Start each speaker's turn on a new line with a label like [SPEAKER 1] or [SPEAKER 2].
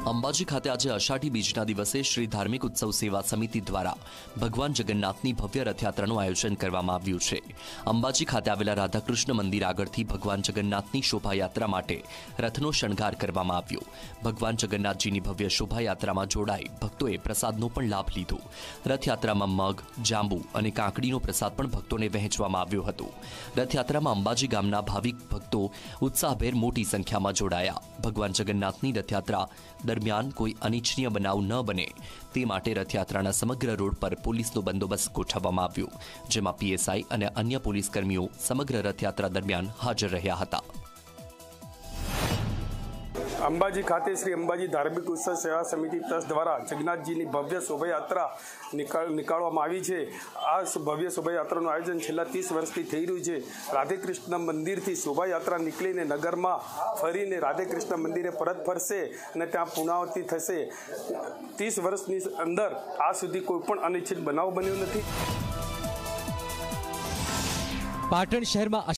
[SPEAKER 1] અંબાજી ખાતે આજે અષાઢી બીજના દિવસે શ્રી ધાર્મિક ઉત્સવ સેવા સમિતિ દ્વારા ભગવાન જગન્નાથની ભવ્ય રથયાત્રાનું આયોજન કરવામાં આવ્યું છે। અંબાજી ખાતે આવેલા રાધાકૃષ્ણ મંદિર આગળથી ભગવાન જગન્નાથની શોભાયાત્રા માટે રથનો શણગાર કરવામાં આવ્યો। ભગવાન જગન્નાથજીની ભવ્ય શોભાયાત્રામાં જોડાઈ ભક્તોએ પ્રસાદનો પણ લાભ લીધો। રથયાત્રામાં મગ, જાંબુ અને કાકડીનો પ્રસાદ પણ ભક્તોને વહેંચવામાં આવ્યો હતો। રથયાત્રામાં અંબાજી ગામના ભાવિક ભક્તો ઉત્સાહભેર મોટી સંખ્યામાં જોડાયા। ભગવાન જગન્નાથની રથયાત્રા दरमियान कोई अनिच्छनीय बनाव न बने ते माटे रथयात्राना समग्र रोड पर पोलीसनो बंदोबस्त गोठववामां आव्यो, जेमां पीएसआई अने अन्य पोलीसकर्मीओ समग्र रथयात्रा दरमियान हाजर रह्या हता।
[SPEAKER 2] अंबाजी खाते श्री अंबाजी धार्मिक उत्सव सेवा समिति ट्रस्ट द्वारा जगन्नाथजी की भव्य शोभायात्रा निकाळवामां आवी छे। आ भव्य शोभायात्रानुं आयोजन छेल्ला 30 वर्षथी थई रह्युं छे। राधेकृष्ण मंदिर थी शोभायात्रा निकळीने नगर में फरीने राधेकृष्ण मंदिरे परत फरशे अने त्यां पूर्णाहुति थशे। 30 वर्षनी अंदर आ सुधी कोईपण अनिच्छित बनाव बन्यो नथी।
[SPEAKER 3] पाटण शहर में